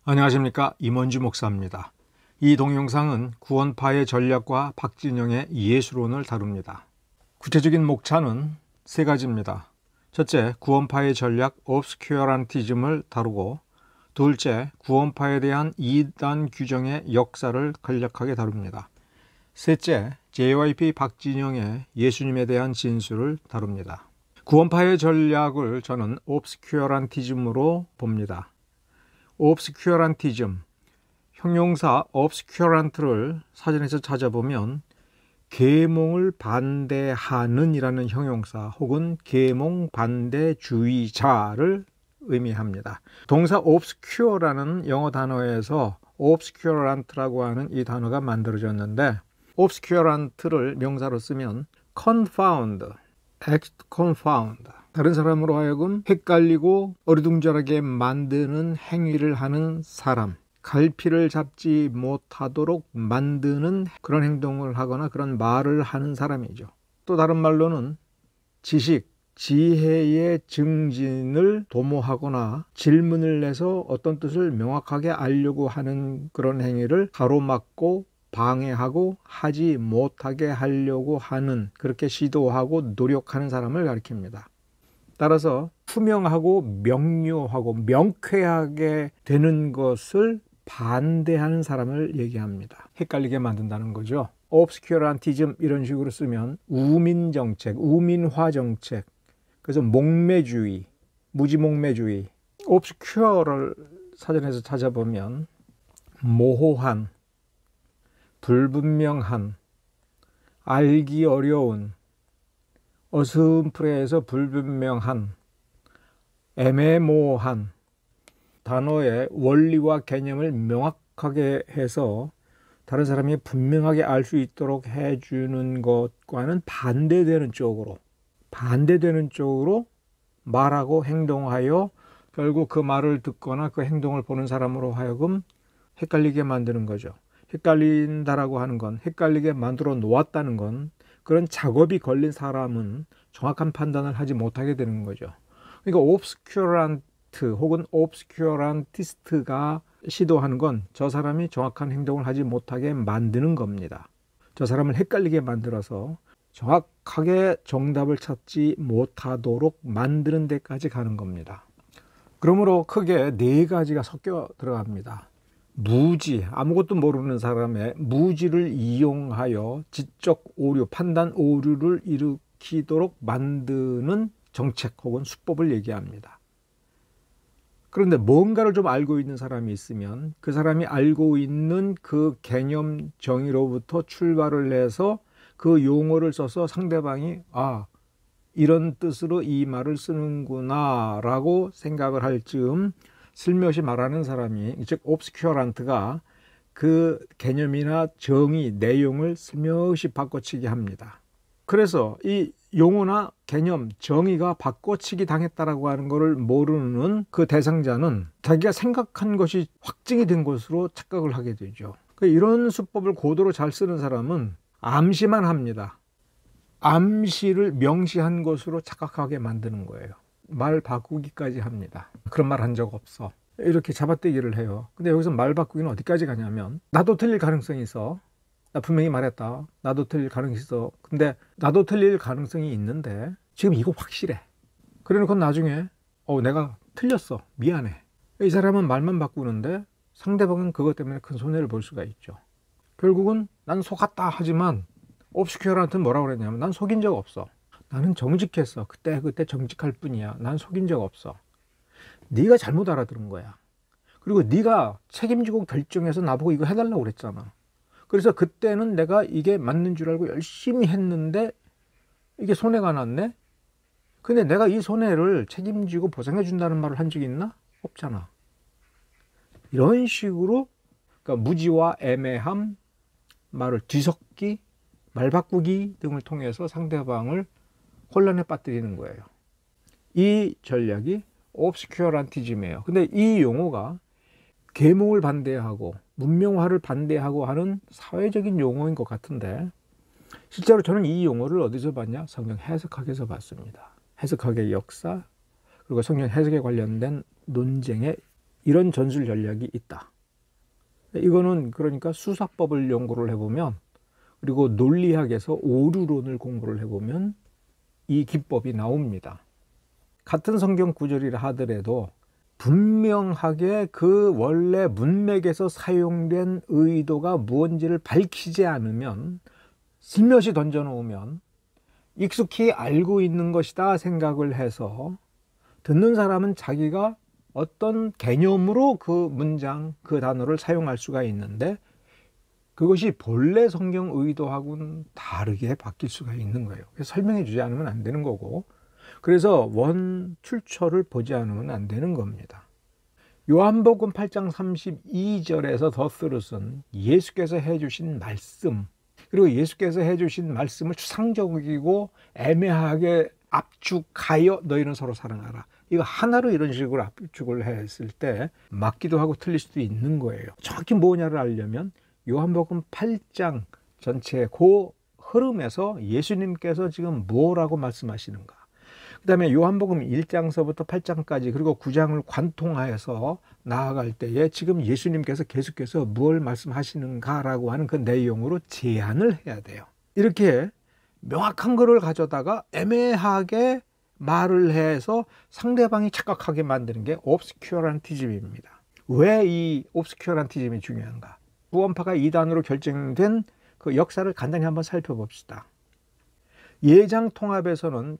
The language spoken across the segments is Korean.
안녕하십니까, 임원주 목사입니다. 이 동영상은 구원파의 전략과 박진영의 예수론을 다룹니다. 구체적인 목차는 세 가지입니다. 첫째, 구원파의 전략 obscurantism을 다루고, 둘째, 구원파에 대한 이단 규정의 역사를 간략하게 다룹니다. 셋째, JYP 박진영의 예수님에 대한 진술을 다룹니다. 구원파의 전략을 저는 obscurantism으로 봅니다. obscurantism, 형용사 obscurant를 사전에서 찾아보면 계몽을 반대하는 이라는 형용사 혹은 계몽 반대주의자를 의미합니다. 동사 obscure라는 영어 단어에서 obscurant라고 하는 이 단어가 만들어졌는데, obscurant를 명사로 쓰면 confound, confound, 다른 사람으로 하여금 헷갈리고 어리둥절하게 만드는 행위를 하는 사람, 갈피를 잡지 못하도록 만드는 그런 행동을 하거나 그런 말을 하는 사람이죠. 또 다른 말로는 지식, 지혜의 증진을 도모하거나 질문을 내서 어떤 뜻을 명확하게 알려고 하는 그런 행위를 가로막고 방해하고 하지 못하게 하려고 하는, 그렇게 시도하고 노력하는 사람을 가리킵니다. 따라서 투명하고 명료하고 명쾌하게 되는 것을 반대하는 사람을 얘기합니다. 헷갈리게 만든다는 거죠. obscurantism 이런 식으로 쓰면 우민정책, 우민화 정책, 그래서 목매주의, 무지목매주의. obscure를 사전에서 찾아보면 모호한, 불분명한, 알기 어려운, 어슴푸레해서 불분명한, 애매모호한, 단어의 원리와 개념을 명확하게 해서 다른 사람이 분명하게 알 수 있도록 해주는 것과는 반대되는 쪽으로 말하고 행동하여 결국 그 말을 듣거나 그 행동을 보는 사람으로 하여금 헷갈리게 만드는 거죠. 헷갈린다라고 하는 건, 헷갈리게 만들어 놓았다는 건, 그런 작업이 걸린 사람은 정확한 판단을 하지 못하게 되는 거죠. 그러니까 obscurant 혹은 obscurantist가 시도하는 건 저 사람이 정확한 행동을 하지 못하게 만드는 겁니다. 저 사람을 헷갈리게 만들어서 정확하게 정답을 찾지 못하도록 만드는 데까지 가는 겁니다. 그러므로 크게 네 가지가 섞여 들어갑니다. 무지, 아무것도 모르는 사람의 무지를 이용하여 지적 오류, 판단 오류를 일으키도록 만드는 정책 혹은 수법을 얘기합니다. 그런데 뭔가를 좀 알고 있는 사람이 있으면 그 사람이 알고 있는 그 개념 정의로부터 출발을 해서 그 용어를 써서 상대방이 이런 뜻으로 이 말을 쓰는구나 라고 생각을 할 즈음 슬며시 말하는 사람이, 즉 obscurant가 그 개념이나 정의, 내용을 슬며시 바꿔치기 합니다. 그래서 이 용어나 개념, 정의가 바꿔치기 당했다라고 하는 것을 모르는 그 대상자는 자기가 생각한 것이 확증이 된 것으로 착각을 하게 되죠. 이런 수법을 고도로 잘 쓰는 사람은 암시만 합니다. 암시를 명시한 것으로 착각하게 만드는 거예요. 말 바꾸기까지 합니다. 그런 말 한 적 없어, 이렇게 잡아떼기를 해요. 근데 여기서 말 바꾸기는 어디까지 가냐면, 나도 틀릴 가능성이 있어, 나 분명히 말했다, 나도 틀릴 가능성이 있어. 근데 나도 틀릴 가능성이 있는데 지금 이거 확실해. 그래놓고 나중에 내가 틀렸어, 미안해. 이 사람은 말만 바꾸는데 상대방은 그것 때문에 큰 손해를 볼 수가 있죠. 결국은 난 속았다 하지만 obscuran트는 뭐라고 그랬냐면, 난 속인 적 없어, 나는 정직했어, 그때 정직할 뿐이야, 난 속인 적 없어. 네가 잘못 알아들은 거야. 그리고 네가 책임지고 결정해서 나보고 이거 해달라고 그랬잖아. 그래서 그때는 내가 이게 맞는 줄 알고 열심히 했는데 이게 손해가 났네. 근데 내가 이 손해를 책임지고 보상해 준다는 말을 한 적이 있나? 없잖아. 이런 식으로, 그러니까 무지와 애매함, 말을 뒤섞기, 말 바꾸기 등을 통해서 상대방을 혼란에 빠뜨리는 거예요. 이 전략이 obscurantism이에요. 근데 이 용어가 계몽을 반대하고 문명화를 반대하고 하는 사회적인 용어인 것 같은데, 실제로 저는 이 용어를 어디서 봤냐? 성경 해석학에서 봤습니다. 해석학의 역사, 그리고 성경 해석에 관련된 논쟁의 이런 전술 전략이 있다. 이거는 그러니까 수사법을 연구를 해보면, 그리고 논리학에서 오류론을 공부를 해보면 이 기법이 나옵니다. 같은 성경 구절이라 하더라도 분명하게 그 원래 문맥에서 사용된 의도가 무언지를 밝히지 않으면, 슬며시 던져놓으면 익숙히 알고 있는 것이다 생각을 해서 듣는 사람은 자기가 어떤 개념으로 그 문장, 그 단어를 사용할 수가 있는데, 그것이 본래 성경 의도하고는 다르게 바뀔 수가 있는 거예요. 그래서 설명해 주지 않으면 안 되는 거고, 그래서 원 출처를 보지 않으면 안 되는 겁니다. 요한복음 8장 32절에서 더스롯은 예수께서 해주신 말씀, 그리고 예수께서 해주신 말씀을 추상적이고 애매하게 압축하여 너희는 서로 사랑하라. 이거 하나로 이런 식으로 압축을 했을 때 맞기도 하고 틀릴 수도 있는 거예요. 정확히 뭐냐를 알려면 요한복음 8장 전체 그 흐름에서 예수님께서 지금 뭐라고 말씀하시는가, 그 다음에 요한복음 1장서부터 8장까지 그리고 9장을 관통하여서 나아갈 때에 지금 예수님께서 계속해서 뭘 말씀하시는가라고 하는 그 내용으로 제안을 해야 돼요. 이렇게 명확한 거를 가져다가 애매하게 말을 해서 상대방이 착각하게 만드는 게 옵스큐란티즘입니다. 왜 이 옵스큐란티즘이 중요한가? 구원파가 이단으로 결정된 그 역사를 간단히 한번 살펴봅시다. 예장 통합에서는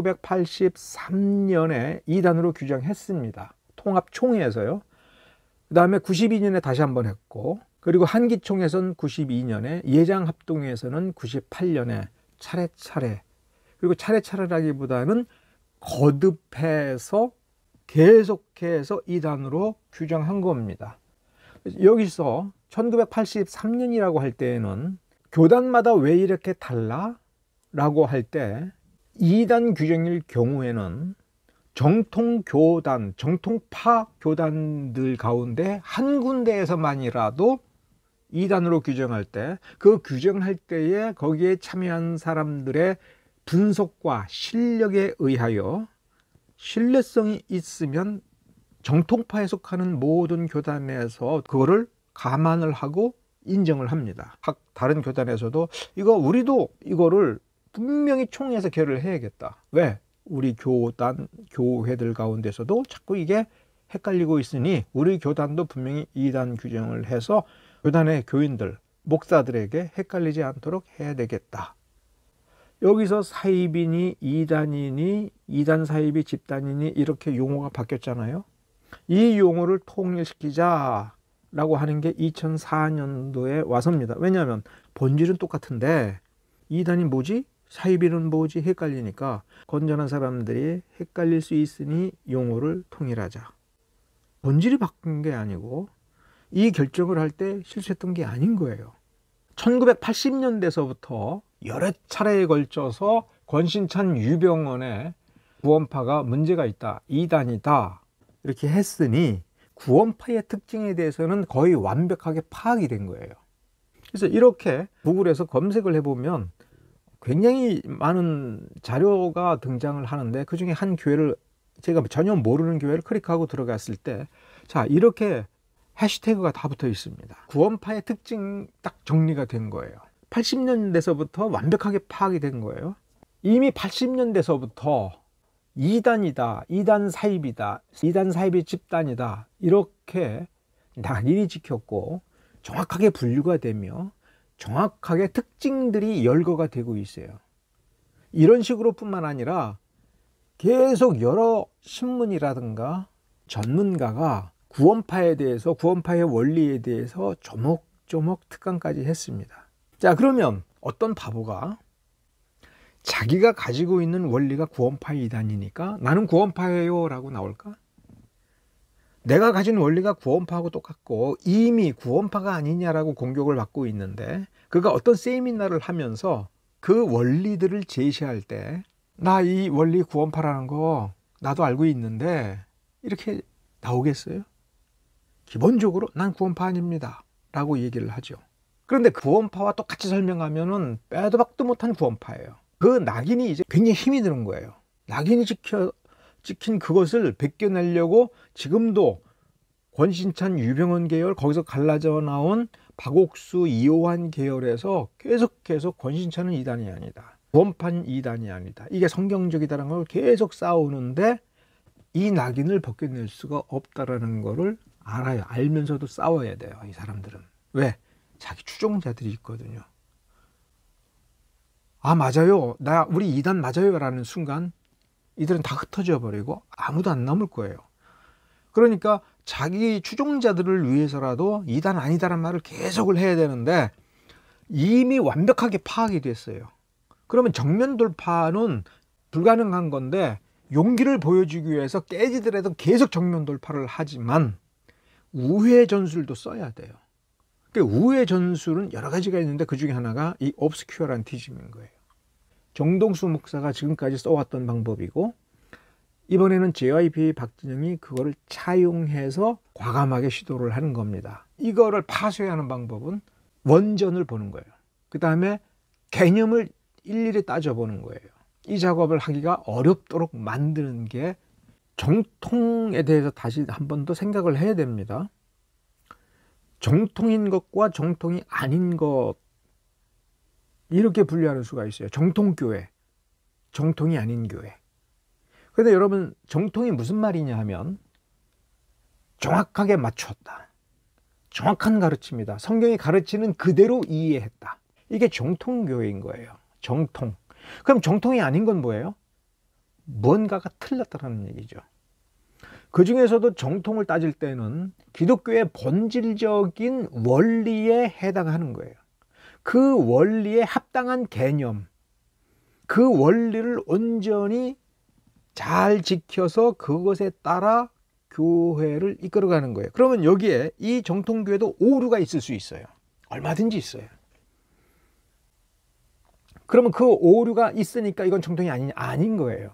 1983년에 이단으로 규정했습니다. 통합총회에서요. 그 다음에 92년에 다시 한번 했고, 그리고 한기총에서는 92년에, 예장합동회에서는 98년에 차례차례, 그리고 차례차례라기보다는 거듭해서 계속해서 이단으로 규정한 겁니다. 여기서 1983년이라고 할 때에는 교단마다 왜 이렇게 달라? 라고 할 때, 이단 규정일 경우에는 정통교단, 정통파 교단들 가운데 한 군데에서만이라도 이단으로 규정할 때, 그 규정할 때에 거기에 참여한 사람들의 분석과 실력에 의하여 신뢰성이 있으면 정통파에 속하는 모든 교단에서 그거를 감안을 하고 인정을 합니다. 각 다른 교단에서도 우리도 이거를 분명히 총회에서 결의를 해야겠다. 왜? 우리 교단, 교회들 가운데서도 자꾸 이게 헷갈리고 있으니 우리 교단도 분명히 이단 규정을 해서 교단의 교인들, 목사들에게 헷갈리지 않도록 해야 되겠다. 여기서 사입이니 이단이니 이단 사입이 집단이니 이렇게 용어가 바뀌었잖아요. 이 용어를 통일시키자라고 하는 게 2004년도에 와서입니다. 왜냐하면 본질은 똑같은데 이단이 뭐지? 사입이는 뭐지? 헷갈리니까 건전한 사람들이 헷갈릴 수 있으니 용어를 통일하자. 본질이 바뀐 게 아니고 이 결정을 할 때 실수했던 게 아닌 거예요. 1980년대서부터 여러 차례에 걸쳐서 권신찬 유병원의 구원파가 문제가 있다, 이단이다 이렇게 했으니 구원파의 특징에 대해서는 거의 완벽하게 파악이 된 거예요. 그래서 이렇게 구글에서 검색을 해보면 굉장히 많은 자료가 등장을 하는데, 그 중에 한 교회를 제가 전혀 모르는 교회를 클릭하고 들어갔을 때, 자, 이렇게 해시태그가 다 붙어 있습니다. 구원파의 특징 딱 정리가 된 거예요. 80년대서부터 완벽하게 파악이 된 거예요. 이미 80년대서부터 이단이다, 이단 사입이다, 이단 사입이 집단이다 이렇게 낙인이 찍혔고 정확하게 분류가 되며 정확하게 특징들이 열거가 되고 있어요. 이런 식으로 뿐만 아니라 계속 여러 신문이라든가 전문가가 구원파에 대해서, 구원파의 원리에 대해서 조목조목 특강까지 했습니다. 자, 그러면 어떤 바보가 자기가 가지고 있는 원리가 구원파 이단이니까 나는 구원파예요 라고 나올까? 내가 가진 원리가 구원파하고 똑같고 이미 구원파가 아니냐라고 공격을 받고 있는데, 그가 어떤 세미나를 하면서 그 원리들을 제시할 때 나 이 원리 구원파라는 거 나도 알고 있는데 이렇게 나오겠어요? 기본적으로 난 구원파 아닙니다 라고 얘기를 하죠. 그런데 구원파와 똑같이 설명하면은 빼도 박도 못한 구원파예요. 그 낙인이 이제 굉장히 힘이 드는 거예요. 낙인이 찍힌 그것을 벗겨내려고 지금도 권신찬, 유병헌 계열, 거기서 갈라져 나온 박옥수, 이호환 계열에서 계속해서 권신찬은 이단이 아니다, 구원판 이단이 아니다, 이게 성경적이다라는 걸 계속 싸우는데 이 낙인을 벗겨낼 수가 없다라는 거를 알아요. 알면서도 싸워야 돼요, 이 사람들은. 왜? 자기 추종자들이 있거든요. 아, 맞아요, 우리 이단 맞아요 라는 순간 이들은 다 흩어져 버리고 아무도 안 남을 거예요. 그러니까 자기 추종자들을 위해서라도 이단 아니다라는 말을 계속을 해야 되는데 이미 완벽하게 파악이 됐어요. 그러면 정면 돌파는 불가능한 건데 용기를 보여주기 위해서 깨지더라도 계속 정면 돌파를 하지만 우회 전술도 써야 돼요. 그 우회 전술은 여러 가지가 있는데 그 중에 하나가 이 obscure란 티즘인 거예요. 정동수 목사가 지금까지 써왔던 방법이고 이번에는 JYP 박진영이 그거를 차용해서 과감하게 시도를 하는 겁니다. 이거를 파쇄하는 방법은 원전을 보는 거예요. 그 다음에 개념을 일일이 따져보는 거예요. 이 작업을 하기가 어렵도록 만드는 게 정통에 대해서 다시 한 번 더 생각을 해야 됩니다. 정통인 것과 정통이 아닌 것, 이렇게 분류할 수가 있어요. 정통교회, 정통이 아닌 교회. 그런데 여러분, 정통이 무슨 말이냐 하면 정확하게 맞췄다, 정확한 가르침이다, 성경이 가르치는 그대로 이해했다, 이게 정통교회인 거예요. 정통. 그럼 정통이 아닌 건 뭐예요? 무언가가 틀렸다는 얘기죠. 그 중에서도 정통을 따질 때는 기독교의 본질적인 원리에 해당하는 거예요. 그 원리에 합당한 개념, 그 원리를 온전히 잘 지켜서 그것에 따라 교회를 이끌어가는 거예요. 그러면 여기에 이 정통교회도 오류가 있을 수 있어요. 얼마든지 있어요. 그러면 그 오류가 있으니까 이건 정통이 아닌 거예요.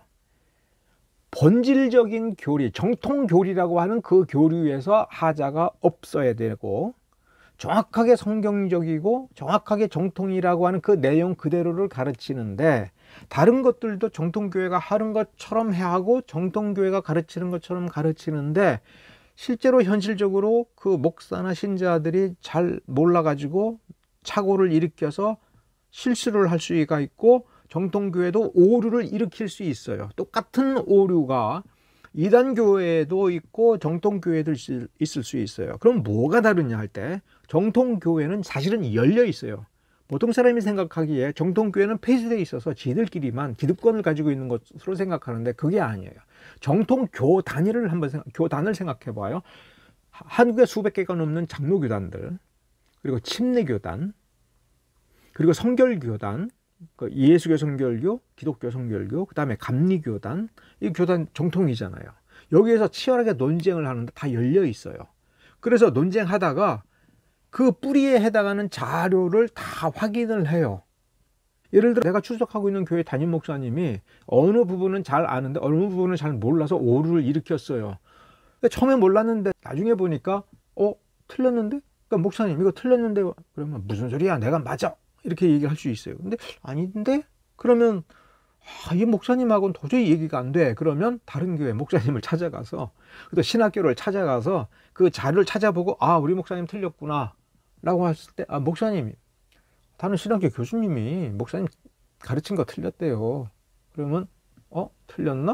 본질적인 교리, 정통교리라고 하는 그 교류에서 하자가 없어야 되고 정확하게 성경적이고 정확하게 정통이라고 하는 그 내용 그대로를 가르치는데 다른 것들도 정통교회가 하는 것처럼 하고 정통교회가 가르치는 것처럼 가르치는데 실제로 현실적으로 그 목사나 신자들이 잘 몰라가지고 착오를 일으켜서 실수를 할 수가 있고 정통교회도 오류를 일으킬 수 있어요. 똑같은 오류가 이단교회에도 있고 정통교회도 있을 수 있어요. 그럼 뭐가 다르냐 할 때 정통교회는 사실은 열려 있어요. 보통 사람이 생각하기에 정통교회는 폐쇄되어 있어서 지들끼리만 기득권을 가지고 있는 것으로 생각하는데 그게 아니에요. 정통교단위를 교단을 생각해 봐요. 한국에 수백 개가 넘는 장로교단들, 그리고 침례교단, 그리고 성결교단, 예수교 성결교, 기독교 성결교, 그 다음에 감리교단, 이 교단 정통이잖아요. 여기에서 치열하게 논쟁을 하는데 다 열려 있어요. 그래서 논쟁하다가 그 뿌리에 해당하는 자료를 다 확인을 해요. 예를 들어 내가 출석하고 있는 교회 담임 목사님이 어느 부분은 잘 아는데 어느 부분은 잘 몰라서 오류를 일으켰어요. 처음에 몰랐는데 나중에 보니까 틀렸는데? 그러니까 목사님 이거 틀렸는데, 그러면 무슨 소리야, 내가 맞아, 이렇게 얘기할 수 있어요. 근데 아닌데? 그러면 이 목사님하고는 도저히 얘기가 안 돼. 그러면 다른 교회 목사님을 찾아가서, 또 신학교를 찾아가서 그 자료를 찾아보고 우리 목사님 틀렸구나 라고 했을 때 목사님, 다른 신학교 교수님이 목사님 가르친 거 틀렸대요. 그러면 틀렸나?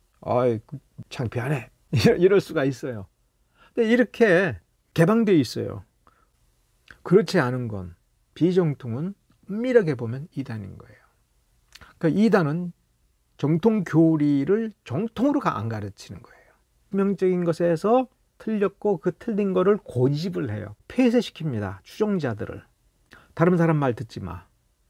창피하네. 이럴 수가 있어요. 근데 이렇게 개방되어 있어요. 그렇지 않은 건, 비정통은 엄밀하게 보면 이단인 거예요. 그러니까 이단은 정통 교리를 정통으로 안 가르치는 거예요. 분명적인 것에서 틀렸고 그 틀린 거를 고집을 해요. 폐쇄시킵니다. 추종자들을. 다른 사람 말 듣지 마.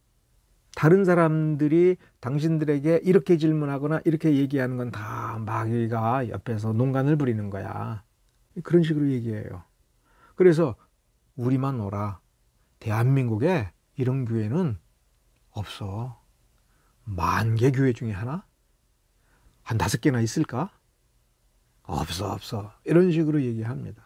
다른 사람들이 당신들에게 이렇게 질문하거나 이렇게 얘기하는 건 다 마귀가 옆에서 농간을 부리는 거야. 그런 식으로 얘기해요. 그래서 우리만 오라. 대한민국에 이런 교회는 없어. 10,000개 교회 중에 하나? 한 5개나 있을까? 없어. 이런 식으로 얘기합니다.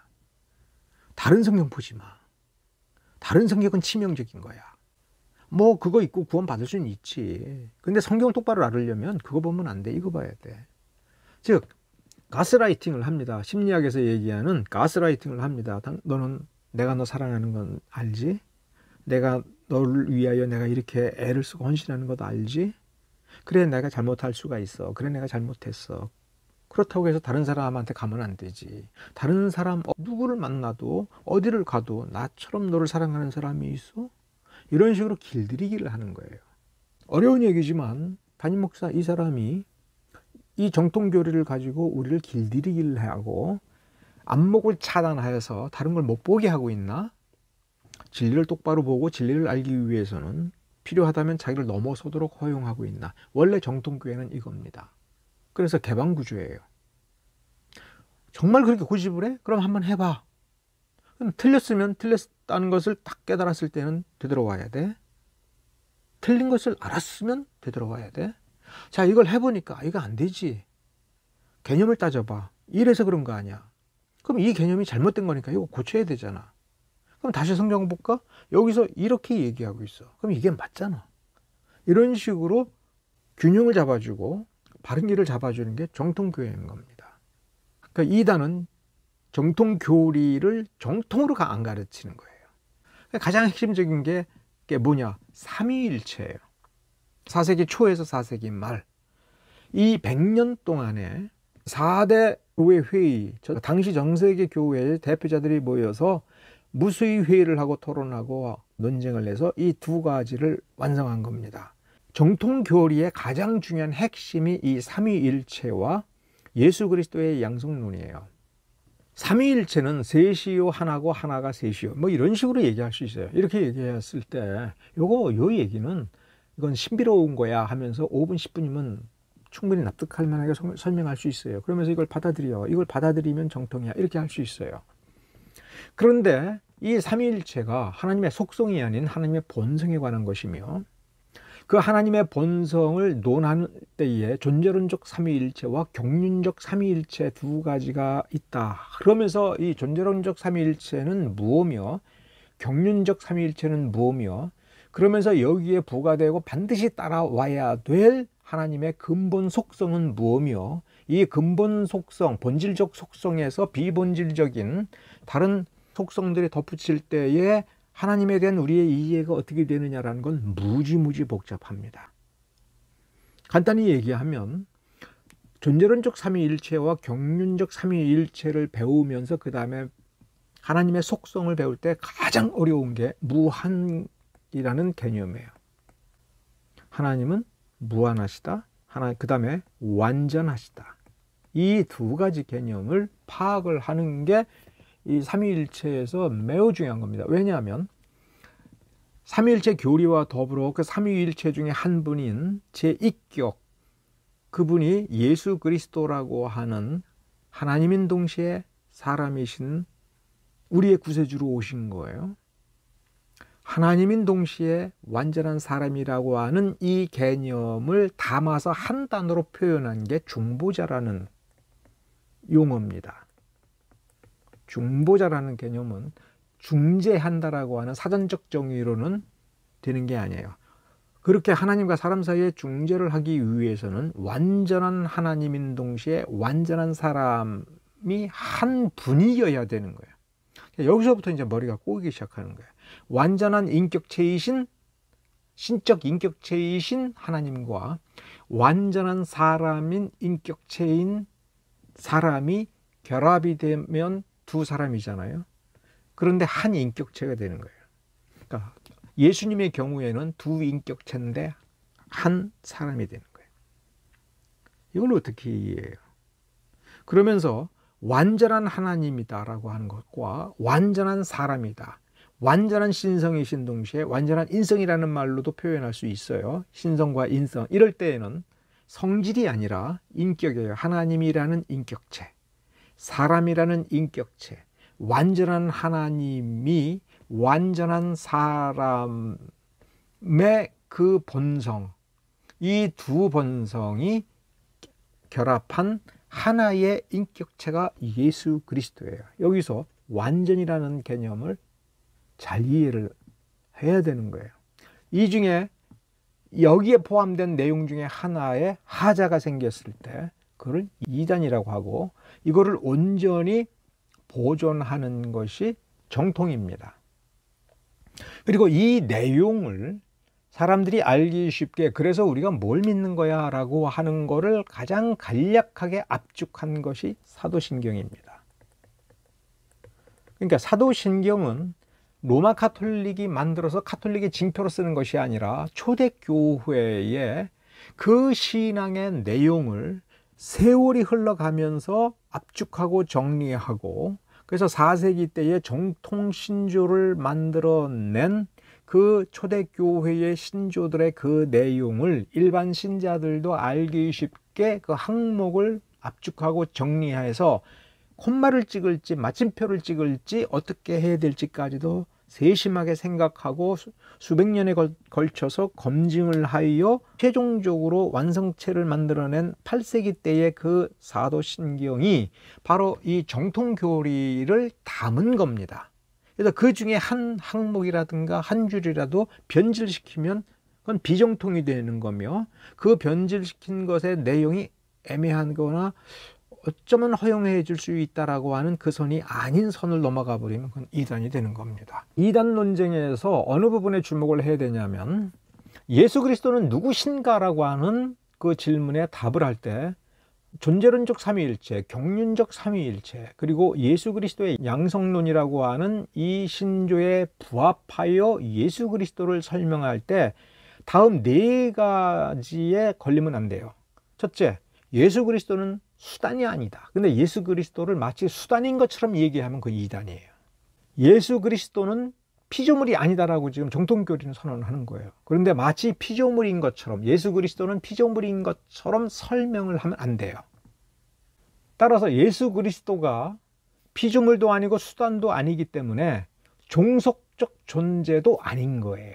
다른 성경 보지 마. 다른 성경은 치명적인 거야. 뭐 그거 있고 구원 받을 수는 있지. 근데 성경을 똑바로 알으려면 그거 보면 안 돼. 이거 봐야 돼. 즉 가스라이팅을 합니다. 심리학에서 얘기하는 가스라이팅을 합니다. 너는 내가 너 사랑하는 건 알지? 내가 너를 위하여 내가 이렇게 애를 쓰고 헌신하는 것도 알지? 그래 내가 잘못할 수가 있어. 그래 내가 잘못했어. 그렇다고 해서 다른 사람한테 가면 안 되지. 다른 사람 누구를 만나도 어디를 가도 나처럼 너를 사랑하는 사람이 있어? 이런 식으로 길들이기를 하는 거예요. 어려운 얘기지만 담임 목사 이 사람이 이 정통교리를 가지고 우리를 길들이기를 하고 안목을 차단하여서 다른 걸 못 보게 하고 있나? 진리를 똑바로 보고 진리를 알기 위해서는 필요하다면 자기를 넘어서도록 허용하고 있나? 원래 정통교회는 이겁니다. 그래서 개방구조예요. 정말 그렇게 고집을 해? 그럼 한번 해봐. 그럼 틀렸으면 틀렸다는 것을 딱 깨달았을 때는 되돌아와야 돼. 틀린 것을 알았으면 되돌아와야 돼. 자, 이걸 해보니까 이거 안 되지. 개념을 따져봐. 이래서 그런 거 아니야. 그럼 이 개념이 잘못된 거니까 이거 고쳐야 되잖아. 그럼 다시 성경 볼까? 여기서 이렇게 얘기하고 있어. 그럼 이게 맞잖아. 이런 식으로 균형을 잡아주고 바른 길을 잡아주는 게 정통교회인 겁니다. 그러니까 이단은 정통교리를 정통으로 안 가르치는 거예요. 가장 핵심적인 게 뭐냐? 삼위일체예요. 4세기 초에서 4세기 말. 이 100년 동안에 4대 교회 회의, 당시 전세계 교회의 대표자들이 모여서 무수히 회의를 하고 토론하고 논쟁을 해서 이 두 가지를 완성한 겁니다. 정통교리의 가장 중요한 핵심이 이 삼위일체와 예수 그리스도의 양성론이에요. 삼위일체는 셋이요 하나고 하나가 셋이요 뭐 이런 식으로 얘기할 수 있어요. 이렇게 얘기했을 때 요 얘기는 이건 신비로운 거야 하면서 5분 10분이면 충분히 납득할 만하게 설명할 수 있어요. 그러면서 이걸 받아들여. 이걸 받아들이면 정통이야. 이렇게 할 수 있어요. 그런데 이 삼위일체가 하나님의 속성이 아닌 하나님의 본성에 관한 것이며 그 하나님의 본성을 논하는 때에 존재론적 삼위일체와 경륜적 삼위일체 두 가지가 있다. 그러면서 이 존재론적 삼위일체는 무엇이며 경륜적 삼위일체는 무엇이며 그러면서 여기에 부과되고 반드시 따라와야 될 하나님의 근본 속성은 무엇이며 이 근본 속성, 본질적 속성에서 비본질적인 다른 속성들이 덧붙일 때에 하나님에 대한 우리의 이해가 어떻게 되느냐라는 건 무지무지 복잡합니다. 간단히 얘기하면 존재론적 삼위일체와 경륜적 삼위일체를 배우면서 그 다음에 하나님의 속성을 배울 때 가장 어려운 게 무한이라는 개념이에요. 하나님은 무한하시다. 그 다음에 완전하시다. 이 두 가지 개념을 파악을 하는 게 이 삼위일체에서 매우 중요한 겁니다. 왜냐하면 삼위일체 교리와 더불어 그 삼위일체 중에 한 분인 제1격 그분이 예수 그리스도라고 하는 하나님인 동시에 사람이신 우리의 구세주로 오신 거예요. 하나님인 동시에 완전한 사람이라고 하는 이 개념을 담아서 한 단어로 표현한 게 중보자라는 용어입니다. 중보자라는 개념은 중재한다라고 하는 사전적 정의로는 되는 게 아니에요. 그렇게 하나님과 사람 사이에 중재를 하기 위해서는 완전한 하나님인 동시에 완전한 사람이 한 분이어야 되는 거예요. 여기서부터 이제 머리가 꼬이기 시작하는 거예요. 완전한 인격체이신 신적 인격체이신 하나님과 완전한 사람인 인격체인 사람이 결합이 되면 두 사람이잖아요. 그런데 한 인격체가 되는 거예요. 그러니까 예수님의 경우에는 두 인격체인데 한 사람이 되는 거예요. 이걸 어떻게 이해해요? 그러면서 완전한 하나님이다라고 하는 것과 완전한 사람이다. 완전한 신성이신 동시에 완전한 인성이라는 말로도 표현할 수 있어요. 신성과 인성. 이럴 때에는 성질이 아니라 인격이에요. 하나님이라는 인격체, 사람이라는 인격체, 완전한 하나님이 완전한 사람의 그 본성, 이 두 본성이 결합한 하나의 인격체가 예수 그리스도예요. 여기서 완전이라는 개념을 잘 이해를 해야 되는 거예요. 이 중에 여기에 포함된 내용 중에 하나에 하자가 생겼을 때 그걸 이단이라고 하고, 이거를 온전히 보존하는 것이 정통입니다. 그리고 이 내용을 사람들이 알기 쉽게, 그래서 우리가 뭘 믿는 거야 라고 하는 거를 가장 간략하게 압축한 것이 사도신경입니다. 그러니까 사도신경은 로마 카톨릭이 만들어서 카톨릭의 징표로 쓰는 것이 아니라 초대교회의 그 신앙의 내용을 세월이 흘러가면서 압축하고 정리하고, 그래서 4세기 때에 정통신조를 만들어낸 그 초대교회의 신조들의 그 내용을 일반 신자들도 알기 쉽게 그 항목을 압축하고 정리해서 콤마를 찍을지 마침표를 찍을지 어떻게 해야 될지까지도 세심하게 생각하고 수백 년에 걸쳐서 검증을 하여 최종적으로 완성체를 만들어낸 8세기 때의 그 사도신경이 바로 이 정통교리를 담은 겁니다. 그래서 그 중에 한 항목이라든가 한 줄이라도 변질시키면 그건 비정통이 되는 거며, 그 변질시킨 것의 내용이 애매한 거나 어쩌면 허용해 줄 수 있다라고 하는 그 선이 아닌 선을 넘어가 버리면 그건 이단이 되는 겁니다. 이단 논쟁에서 어느 부분에 주목을 해야 되냐면, 예수 그리스도는 누구신가라고 하는 그 질문에 답을 할 때 존재론적 삼위일체, 경륜적 삼위일체, 그리고 예수 그리스도의 양성론이라고 하는 이 신조에 부합하여 예수 그리스도를 설명할 때 다음 네 가지에 걸리면 안 돼요. 첫째, 예수 그리스도는 수단이 아니다. 근데 예수 그리스도를 마치 수단인 것처럼 얘기하면 그 이단이에요. 예수 그리스도는 피조물이 아니다라고 지금 정통교리는 선언하는 거예요. 그런데 마치 피조물인 것처럼, 예수 그리스도는 피조물인 것처럼 설명을 하면 안 돼요. 따라서 예수 그리스도가 피조물도 아니고 수단도 아니기 때문에 종속적 존재도 아닌 거예요.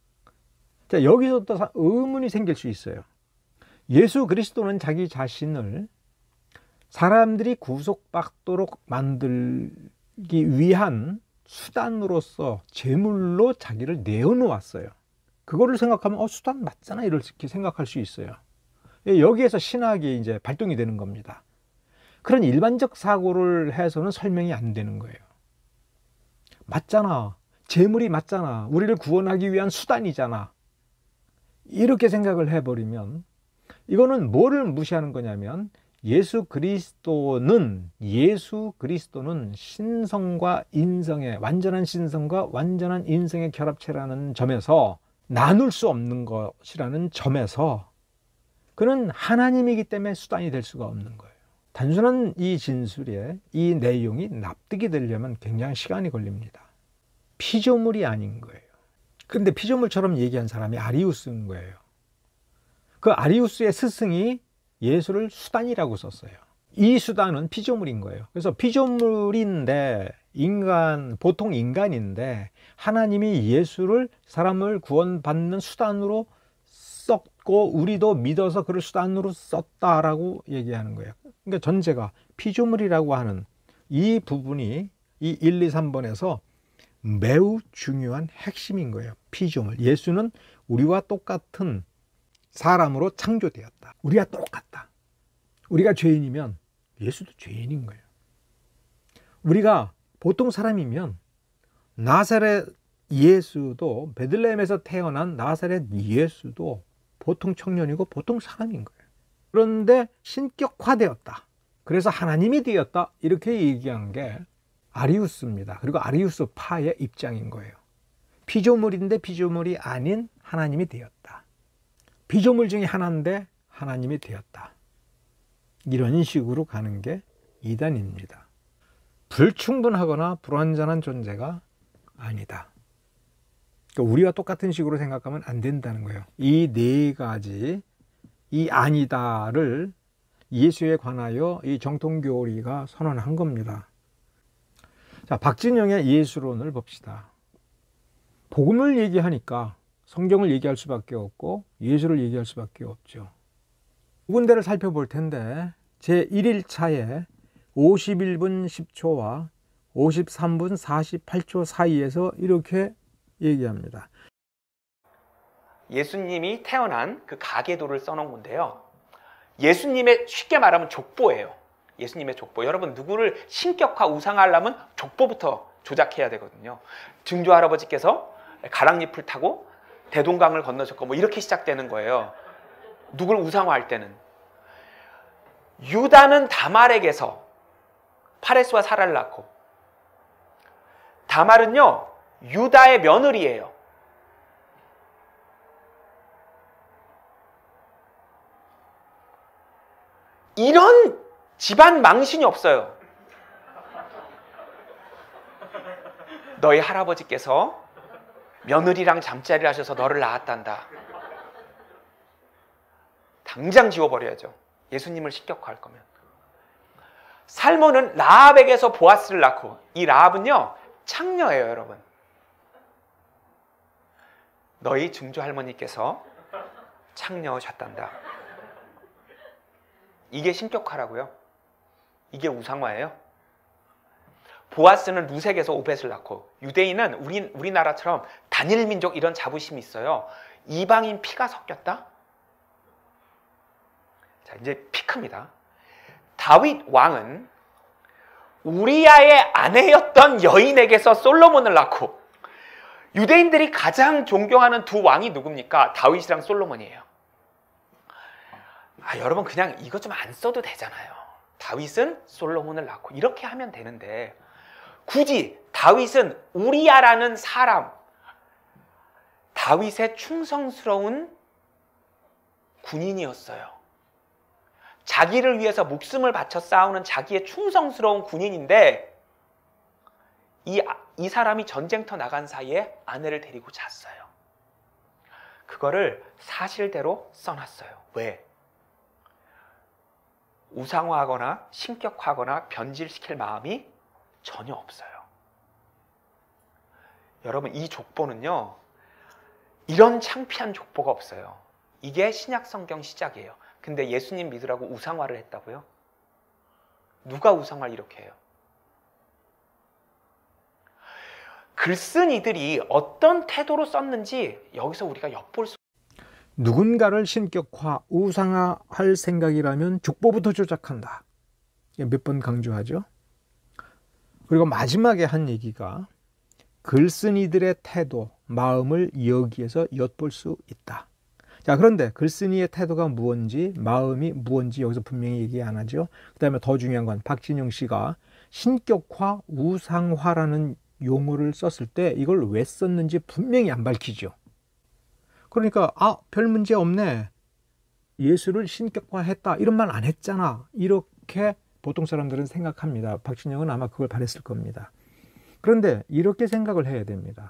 자, 여기서 또 의문이 생길 수 있어요. 예수 그리스도는 자기 자신을 사람들이 구속받도록 만들기 위한 수단으로서 제물로 자기를 내어놓았어요. 그거를 생각하면 수단 맞잖아 이렇게 생각할 수 있어요. 여기에서 신학이 이제 발동이 되는 겁니다. 그런 일반적 사고를 해서는 설명이 안 되는 거예요. 맞잖아. 제물이 맞잖아. 우리를 구원하기 위한 수단이잖아. 이렇게 생각을 해버리면 이거는 뭐를 무시하는 거냐면, 예수 그리스도는 신성과 인성의, 완전한 신성과 완전한 인성의 결합체라는 점에서, 나눌 수 없는 것이라는 점에서 그는 하나님이기 때문에 수단이 될 수가 없는 거예요. 단순한 이 진술에 이 내용이 납득이 되려면 굉장히 시간이 걸립니다. 피조물이 아닌 거예요. 그런데 피조물처럼 얘기한 사람이 아리우스인 거예요. 그 아리우스의 스승이 예수를 수단이라고 썼어요. 이 수단은 피조물인 거예요. 그래서 피조물인데, 보통 인간인데 하나님이 예수를, 사람을 구원받는 수단으로 썼고 우리도 믿어서 그를 수단으로 썼다라고 얘기하는 거예요. 그러니까 전제가 피조물이라고 하는 이 부분이 이 1, 2, 3번에서 매우 중요한 핵심인 거예요. 피조물. 예수는 우리와 똑같은 사람으로 창조되었다. 우리가 똑같다. 우리가 죄인이면 예수도 죄인인 거예요. 우리가 보통 사람이면 나사렛 예수도, 베들레헴에서 태어난 나사렛 예수도 보통 청년이고 보통 사람인 거예요. 그런데 신격화되었다. 그래서 하나님이 되었다. 이렇게 얘기한 게 아리우스입니다. 그리고 아리우스 파의 입장인 거예요. 피조물인데 피조물이 아닌 하나님이 되었다. 피조물 중에 하나인데 하나님이 되었다. 이런 식으로 가는 게 이단입니다. 불충분하거나 불완전한 존재가 아니다. 그러니까 우리와 똑같은 식으로 생각하면 안 된다는 거예요. 이 네 가지, 이 아니다를 예수에 관하여 이 정통교리가 선언한 겁니다. 자, 박진영의 예수론을 봅시다. 복음을 얘기하니까 성경을 얘기할 수밖에 없고 예수를 얘기할 수밖에 없죠. 두 군데를 살펴볼 텐데, 제1일차에 51분 10초와 53분 48초 사이에서 이렇게 얘기합니다. 예수님이 태어난 그 가계도를 써놓은 건데요. 예수님의 쉽게 말하면 족보예요. 예수님의 족보. 여러분 누구를 신격화 우상화하려면 족보부터 조작해야 되거든요. 증조 할아버지께서 가랑잎을 타고 대동강을 건너셨고 뭐 이렇게 시작되는 거예요. 누굴 우상화할 때는. 유다는 다말에게서 파레스와 사라를 낳고, 다말은요 유다의 며느리예요. 이런 집안 망신이 없어요. 너희 할아버지께서 며느리랑 잠자리를 하셔서 너를 낳았단다. 당장 지워버려야죠. 예수님을 신격화할 거면. 살몬은 라합에게서 보아스를 낳고, 이 라합은요 창녀예요, 여러분. 너희 증조 할머니께서 창녀셨단다. 이게 신격화라고요. 이게 우상화예요. 보아스는 루색에서 오벳을 낳고, 유대인은 우리나라처럼 단일 민족 이런 자부심이 있어요. 이방인 피가 섞였다? 자, 이제 피크입니다. 다윗 왕은 우리아의 아내였던 여인에게서 솔로몬을 낳고, 유대인들이 가장 존경하는 두 왕이 누굽니까? 다윗이랑 솔로몬이에요. 여러분 그냥 이거 좀 안 써도 되잖아요. 다윗은 솔로몬을 낳고 이렇게 하면 되는데, 굳이 다윗은 우리아라는 사람, 다윗의 충성스러운 군인이었어요. 자기를 위해서 목숨을 바쳐 싸우는 자기의 충성스러운 군인인데, 이 사람이 전쟁터 나간 사이에 아내를 데리고 잤어요. 그거를 사실대로 써놨어요. 왜? 우상화하거나 신격화하거나 변질시킬 마음이 전혀 없어요. 여러분 이 족보는요, 이런 창피한 족보가 없어요. 이게 신약 성경 시작이에요. 근데 예수님 믿으라고 우상화를 했다고요? 누가 우상화를 이렇게 해요? 글쓴 이들이 어떤 태도로 썼는지 여기서 우리가 엿볼 수. 누군가를 신격화, 우상화할 생각이라면 족보부터 조작한다. 몇 번 강조하죠. 그리고 마지막에 한 얘기가 글쓴 이들의 태도, 마음을 여기에서 엿볼 수 있다. 자, 그런데 글쓴이의 태도가 무언지, 마음이 무언지 여기서 분명히 얘기 안 하죠. 그 다음에 더 중요한 건 박진영 씨가 신격화, 우상화라는 용어를 썼을 때 이걸 왜 썼는지 분명히 안 밝히죠. 그러니까 별 문제 없네, 예수를 신격화했다, 이런 말 안 했잖아, 이렇게 보통 사람들은 생각합니다. 박진영은 아마 그걸 바랬을 겁니다. 그런데 이렇게 생각을 해야 됩니다.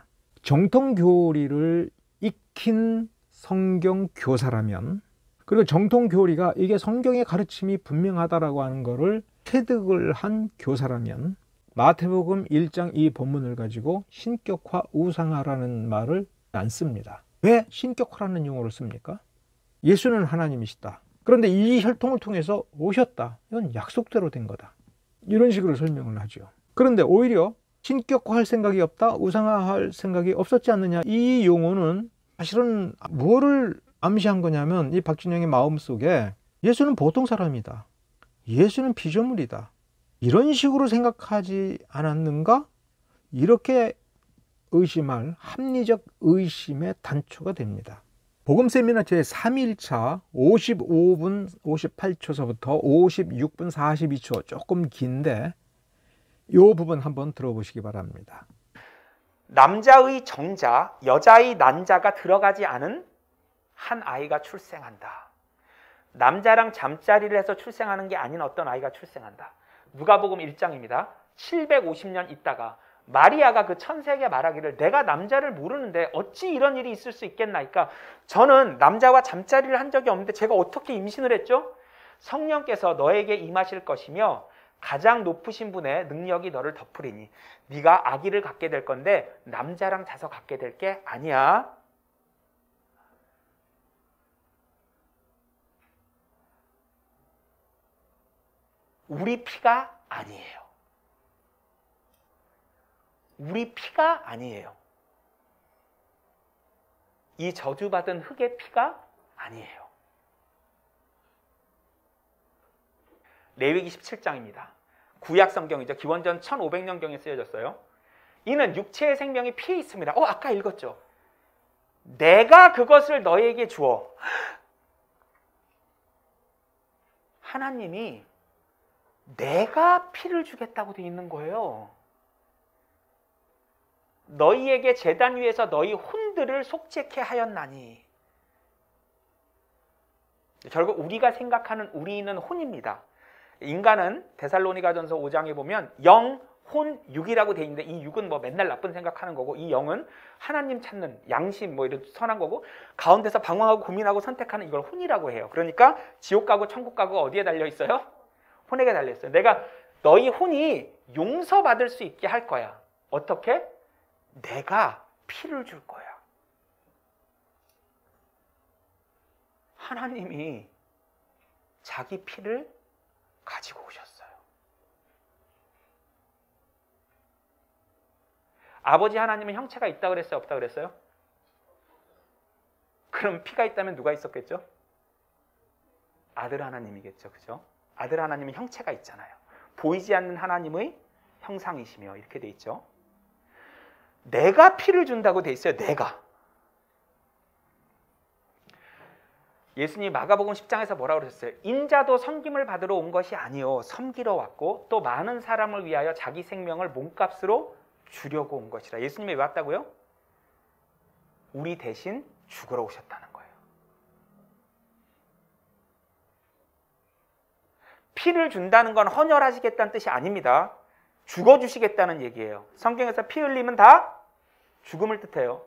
정통교리를 익힌 성경 교사라면, 그리고 정통교리가 이게 성경의 가르침이 분명하다라고 하는 것을 체득을 한 교사라면, 마태복음 1장 이 본문을 가지고 신격화, 우상화라는 말을 안 씁니다. 왜 신격화라는 용어를 씁니까? 예수는 하나님이시다. 그런데 이 혈통을 통해서 오셨다. 이건 약속대로 된 거다. 이런 식으로 설명을 하죠. 그런데 오히려 신격화할 생각이 없다, 우상화할 생각이 없었지 않느냐, 이 용어는 사실은 뭐를 암시한 거냐면, 이 박진영의 마음속에 예수는 보통 사람이다, 예수는 피조물이다, 이런 식으로 생각하지 않았는가? 이렇게 의심할 합리적 의심의 단초가 됩니다. 복음 세미나 제3일차 55분 58초서부터 56분 42초, 조금 긴데 이 부분 한번 들어보시기 바랍니다. 남자의 정자, 여자의 난자가 들어가지 않은 한 아이가 출생한다. 남자랑 잠자리를 해서 출생하는 게 아닌 어떤 아이가 출생한다. 누가복음 1장입니다. 750년 있다가 마리아가 그 천사에게 말하기를, 내가 남자를 모르는데 어찌 이런 일이 있을 수 있겠나이까. 저는 남자와 잠자리를 한 적이 없는데 제가 어떻게 임신을 했죠? 성령께서 너에게 임하실 것이며 가장 높으신 분의 능력이 너를 덮으리니 네가 아기를 갖게 될 건데 남자랑 자서 갖게 될 게 아니야. 우리 피가 아니에요. 우리 피가 아니에요. 이 저주받은 흙의 피가 아니에요. 레위기 17장입니다. 구약 성경이죠. 기원전 1500년경에 쓰여졌어요. 이는 육체의 생명이 피에 있습니다. 아까 읽었죠. 내가 그것을 너에게 주어. 하나님이 내가 피를 주겠다고 돼 있는 거예요. 너희에게 제단 위에서 너희 혼들을 속죄케 하였나니. 결국 우리가 생각하는 우리는 혼입니다. 인간은 데살로니가전서 5장에 보면 영, 혼, 육이라고 돼 있는데 이 육은 뭐 맨날 나쁜 생각하는 거고 이 영은 하나님 찾는 양심 뭐 이런 선한 거고 가운데서 방황하고 고민하고 선택하는 이걸 혼이라고 해요. 그러니까 지옥 가고 천국 가고 어디에 달려 있어요? 혼에게 달려 있어요. 내가 너희 혼이 용서받을 수 있게 할 거야. 어떻게? 내가 피를 줄 거야. 하나님이 자기 피를 가지고 오셨어요. 아버지 하나님은 형체가 있다 그랬어요? 없다 그랬어요? 그럼 피가 있다면 누가 있었겠죠? 아들 하나님이겠죠. 그죠? 아들 하나님은 형체가 있잖아요. 보이지 않는 하나님의 형상이시며 이렇게 돼 있죠. 내가 피를 준다고 돼 있어요. 내가. 예수님이 마가복음 10장에서 뭐라고 그러셨어요? 인자도 섬김을 받으러 온 것이 아니요 섬기러 왔고 또 많은 사람을 위하여 자기 생명을 몸값으로 주려고 온 것이라. 예수님이 왜 왔다고요? 우리 대신 죽으러 오셨다는 거예요. 피를 준다는 건 헌혈하시겠다는 뜻이 아닙니다. 죽어주시겠다는 얘기예요. 성경에서 피 흘림은 다 죽음을 뜻해요.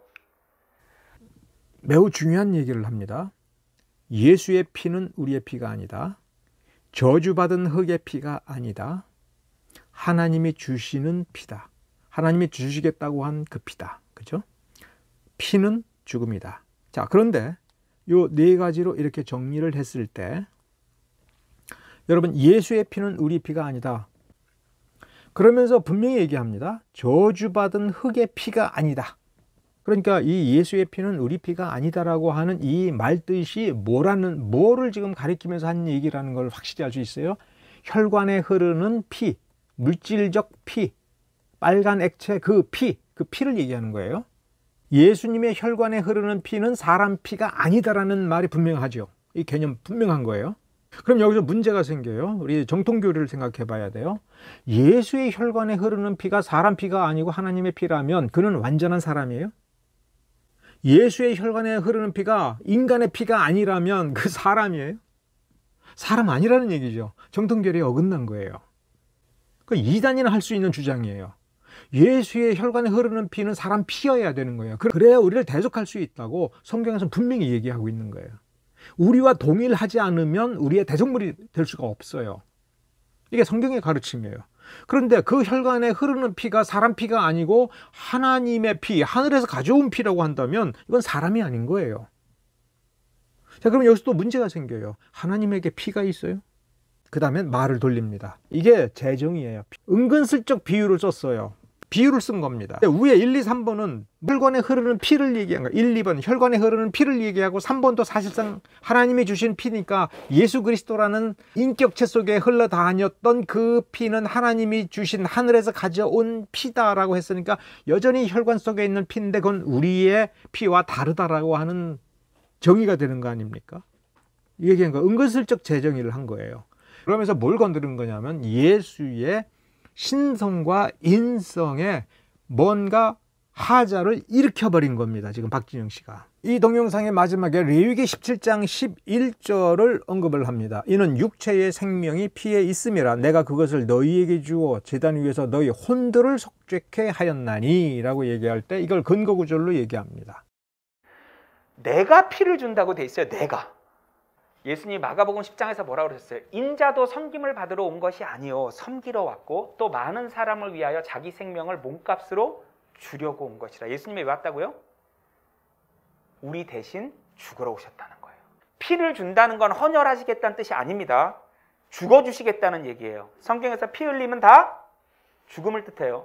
매우 중요한 얘기를 합니다. 예수의 피는 우리의 피가 아니다. 저주받은 흙의 피가 아니다. 하나님이 주시는 피다. 하나님이 주시겠다고 한 그 피다. 그죠? 피는 죽음이다. 자, 그런데 요 네 가지로 이렇게 정리를 했을 때 여러분, 예수의 피는 우리 피가 아니다. 그러면서 분명히 얘기합니다. 저주받은 흙의 피가 아니다. 그러니까 이 예수의 피는 우리 피가 아니다라고 하는 이 말뜻이 뭐를 지금 가리키면서 하는 얘기라는 걸 확실히 알 수 있어요. 혈관에 흐르는 피, 물질적 피, 빨간 액체 그 피를 얘기하는 거예요. 예수님의 혈관에 흐르는 피는 사람 피가 아니다라는 말이 분명하죠. 이 개념 분명한 거예요. 그럼 여기서 문제가 생겨요. 우리 정통교리를 생각해 봐야 돼요. 예수의 혈관에 흐르는 피가 사람 피가 아니고 하나님의 피라면 그는 완전한 사람이에요? 예수의 혈관에 흐르는 피가 인간의 피가 아니라면 그 사람이에요? 사람 아니라는 얘기죠. 정통교리에 어긋난 거예요. 그 이단이나 할 수 있는 주장이에요. 예수의 혈관에 흐르는 피는 사람 피여야 되는 거예요. 그래야 우리를 대적할 수 있다고 성경에서 분명히 얘기하고 있는 거예요. 우리와 동일하지 않으면 우리의 대적물이 될 수가 없어요. 이게 성경의 가르침이에요. 그런데 그 혈관에 흐르는 피가 사람 피가 아니고 하나님의 피, 하늘에서 가져온 피라고 한다면 이건 사람이 아닌 거예요. 자, 그럼 여기서 또 문제가 생겨요. 하나님에게 피가 있어요? 그 다음에 말을 돌립니다. 이게 재정이에요. 은근슬쩍 비유를 썼어요. 비유를 쓴 겁니다. 위에 1, 2, 3번은 혈관에 흐르는 피를 얘기한 거예요. 1, 2번 혈관에 흐르는 피를 얘기하고 3번도 사실상 하나님이 주신 피니까 예수 그리스도라는 인격체 속에 흘러다녔던 그 피는 하나님이 주신 하늘에서 가져온 피다라고 했으니까 여전히 혈관 속에 있는 피인데 그건 우리의 피와 다르다라고 하는 정의가 되는 거 아닙니까? 이 얘기한 거 은근슬쩍 재정의를 한 거예요. 그러면서 뭘 건드린 거냐면 예수의 신성과 인성에 뭔가 하자를 일으켜버린 겁니다. 지금 박진영 씨가. 이 동영상의 마지막에 레위기 17장 11절을 언급을 합니다. 이는 육체의 생명이 피에 있음이라 내가 그것을 너희에게 주어 제단 위에서 너희 혼들을 속죄케 하였나니 라고 얘기할 때 이걸 근거구절로 얘기합니다. 내가 피를 준다고 돼 있어요. 내가. 예수님 마가복음 10장에서 뭐라고 그러셨어요? 인자도 섬김을 받으러 온 것이 아니요 섬기러 왔고 또 많은 사람을 위하여 자기 생명을 몸값으로 주려고 온 것이라. 예수님이 왜 왔다고요? 우리 대신 죽으러 오셨다는 거예요. 피를 준다는 건 헌혈하시겠다는 뜻이 아닙니다. 죽어주시겠다는 얘기예요. 성경에서 피 흘림은 다 죽음을 뜻해요.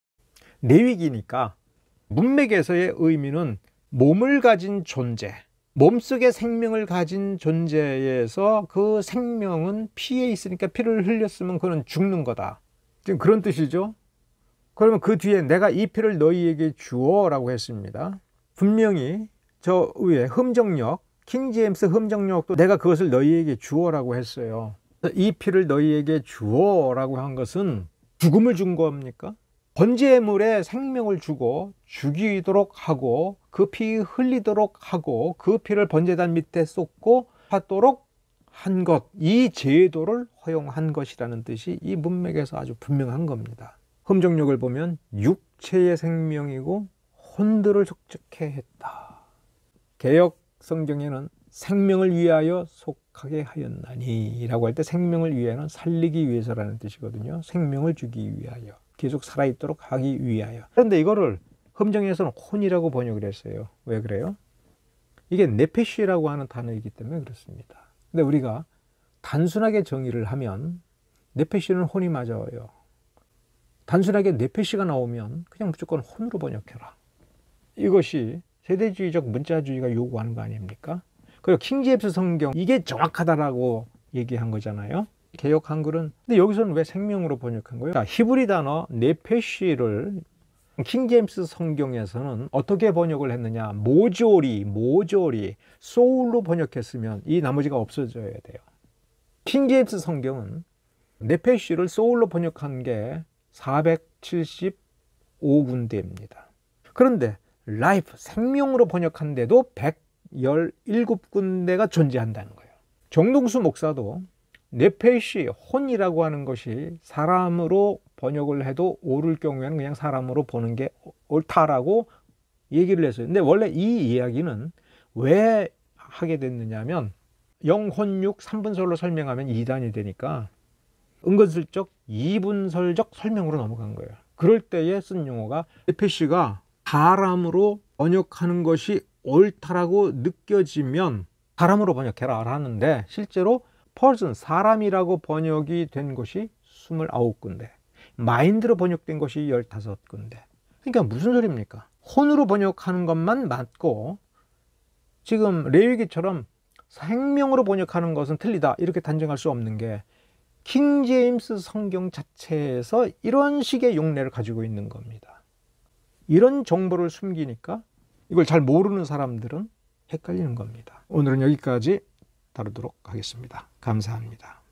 레위기니까 문맥에서의 의미는 몸을 가진 존재, 몸속에 생명을 가진 존재에서 그 생명은 피에 있으니까 피를 흘렸으면 그는 죽는 거다. 지금 그런 뜻이죠. 그러면 그 뒤에 내가 이 피를 너희에게 주어 라고 했습니다. 분명히 저 위에 흠정력, 킹제임스 흠정력도 내가 그것을 너희에게 주어 라고 했어요. 이 피를 너희에게 주어 라고 한 것은 죽음을 준 겁니까? 번제물에 생명을 주고 죽이도록 하고 그 피 흘리도록 하고 그 피를 번제단 밑에 쏟고 하도록 한 것, 이 제도를 허용한 것이라는 뜻이 이 문맥에서 아주 분명한 겁니다. 흠정력을 보면 육체의 생명이고 혼들을 촉촉해 했다. 개역 성경에는 생명을 위하여 속하게 하였나니 라고 할 때 생명을 위하여는 살리기 위해서라는 뜻이거든요. 생명을 주기 위하여, 계속 살아있도록 하기 위하여. 그런데 이거를 흠정에서는 혼이라고 번역을 했어요. 왜 그래요? 이게 네페시라고 하는 단어이기 때문에 그렇습니다. 근데 우리가 단순하게 정의를 하면 네페시는 혼이 맞아요. 단순하게 네페시가 나오면 그냥 무조건 혼으로 번역해라. 이것이 세대주의적 문자주의가 요구하는 거 아닙니까? 그리고 킹제임스 성경, 이게 정확하다라고 얘기한 거잖아요. 개역 한글은. 근데 여기서는 왜 생명으로 번역한 거예요? 자, 히브리 단어 네페시를 킹제임스 성경에서는 어떻게 번역을 했느냐? 모조리, 소울로 번역했으면 이 나머지가 없어져야 돼요. 킹제임스 성경은 네페시를 소울로 번역한 게 475군데입니다. 그런데 라이프, 생명으로 번역한데도 117군데가 존재한다는 거예요. 정동수 목사도 네페시, 혼이라고 하는 것이 사람으로 번역을 해도 옳을 경우에는 그냥 사람으로 보는 게 옳다라고 얘기를 했어요. 근데 원래 이 이야기는 왜 하게 됐느냐면 영혼육 3분설로 설명하면 2단이 되니까 은근슬쩍 2분설적 설명으로 넘어간 거예요. 그럴 때에 쓴 용어가 네페시가 사람으로 번역하는 것이 옳다라고 느껴지면 사람으로 번역해라 하는데 실제로 person, 사람이라고 번역이 된 것이 29군데, 마인드로 번역된 것이 15군데. 그러니까 무슨 소리입니까? 혼으로 번역하는 것만 맞고 지금 레위기처럼 생명으로 번역하는 것은 틀리다 이렇게 단정할 수 없는 게 킹제임스 성경 자체에서 이런 식의 용례를 가지고 있는 겁니다. 이런 정보를 숨기니까 이걸 잘 모르는 사람들은 헷갈리는 겁니다. 오늘은 여기까지 다루도록 하겠습니다. 감사합니다.